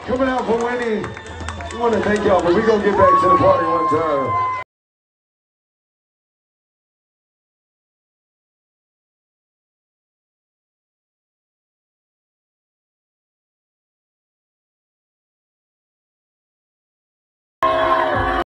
Coming out for Winnie. We want to thank y'all, but we're going to get back to the party one time.